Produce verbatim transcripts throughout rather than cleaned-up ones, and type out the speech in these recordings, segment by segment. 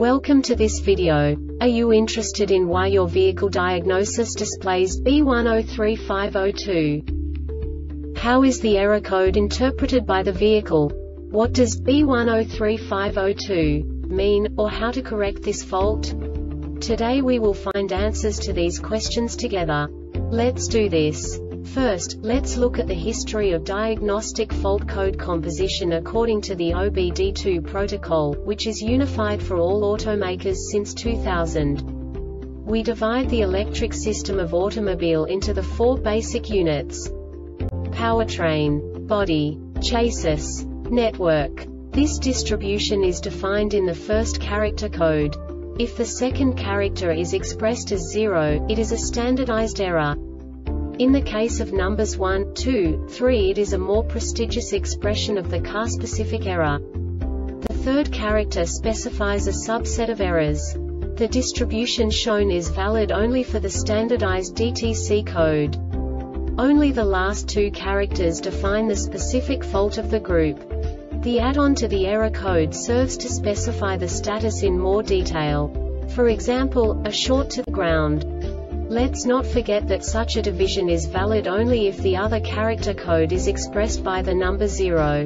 Welcome to this video. Are you interested in why your vehicle diagnosis displays B one zero three five zero two? How is the error code interpreted by the vehicle? What does B one zero three five zero two mean, or how to correct this fault? Today we will find answers to these questions together. Let's do this. First, let's look at the history of diagnostic fault code composition according to the O B D two protocol, which is unified for all automakers since two thousand. We divide the electric system of automobile into the four basic units: powertrain, body, chassis, network. This distribution is defined in the first character code. If the second character is expressed as zero, it is a standardized error. In the case of numbers one, two, three, it is a more prestigious expression of the car-specific error. The third character specifies a subset of errors. The distribution shown is valid only for the standardized D T C code. Only the last two characters define the specific fault of the group. The add-on to the error code serves to specify the status in more detail. For example, a short to the ground. Let's not forget that such a division is valid only if the other character code is expressed by the number zero.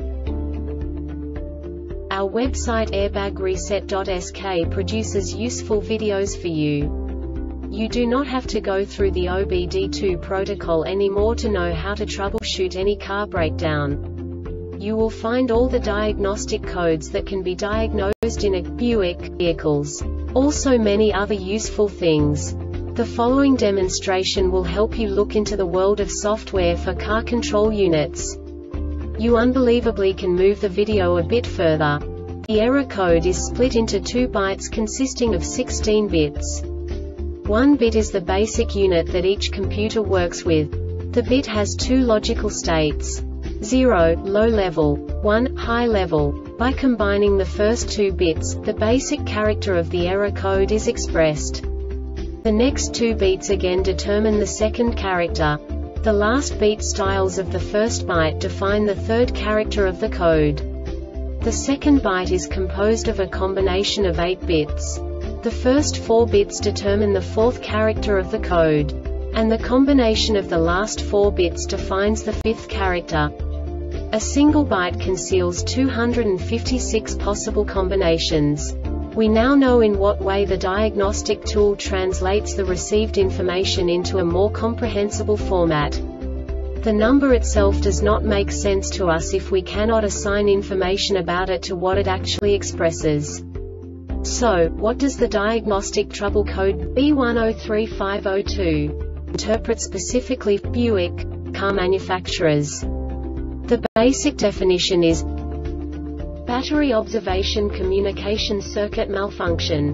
Our website airbag reset dot S K produces useful videos for you. You do not have to go through the O B D two protocol anymore to know how to troubleshoot any car breakdown. You will find all the diagnostic codes that can be diagnosed in a Buick vehicles. Also many other useful things. The following demonstration will help you look into the world of software for car control units. You unbelievably can move the video a bit further. The error code is split into two bytes consisting of sixteen bits. One bit is the basic unit that each computer works with. The bit has two logical states: zero, low level, one, high level. By combining the first two bits, the basic character of the error code is expressed. The next two beats again determine the second character. The last beat styles of the first byte define the third character of the code. The second byte is composed of a combination of eight bits. The first four bits determine the fourth character of the code. And the combination of the last four bits defines the fifth character. A single byte conceals two hundred fifty-six possible combinations. We now know in what way the diagnostic tool translates the received information into a more comprehensible format. The number itself does not make sense to us if we cannot assign information about it to what it actually expresses. So, what does the diagnostic trouble code B one zero three five zero two interpret specifically for Buick car manufacturers? The basic definition is battery observation communication circuit malfunction.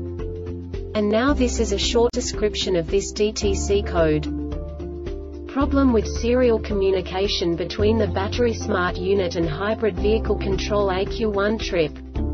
And now this is a short description of this D T C code. Problem with serial communication between the battery smart unit and hybrid vehicle control A Q one trip.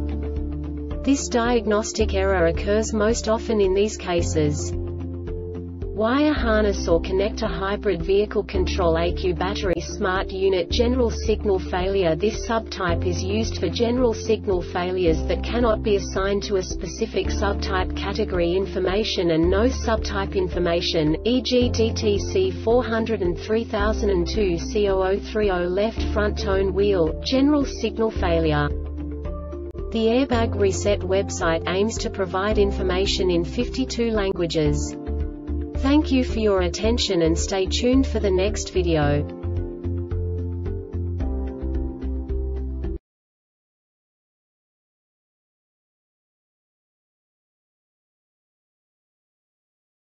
This diagnostic error occurs most often in these cases: wire harness or connector hybrid vehicle control A Q battery smart unit general signal failure. This subtype is used for general signal failures that cannot be assigned to a specific subtype category information and no subtype information, for example D T C four oh three thousand two C zero zero three zero left front tone wheel, general signal failure. The Airbag Reset website aims to provide information in fifty-two languages. Thank you for your attention and stay tuned for the next video.